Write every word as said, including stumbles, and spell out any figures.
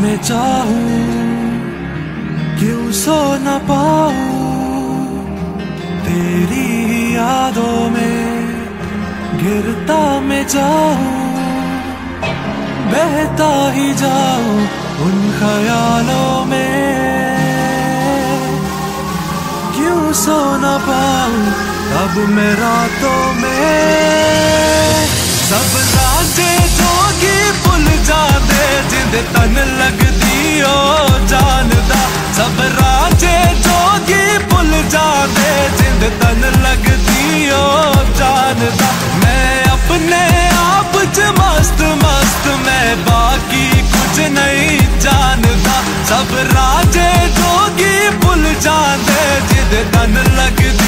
में चाहूं क्यों सो न पाऊं, तेरी ही यादों में गिरता मैं जाऊं, बहता ही जाऊं उन ख्यालों में, क्यों सो न पाऊं अब मैं रातों में। सब रांझे जोगी भुल जांदे जिंदे तन लगदी ओ जानदा, सब रांझे जोगी भुल जांदे जिंदे तन लगदी ओ जानदा। मैं अपने आप च मस्त मस्त मैं बाकी कुछ नहीं जानदा, सब रांझे जोगी भुल जांदे जिंदे तन लगदी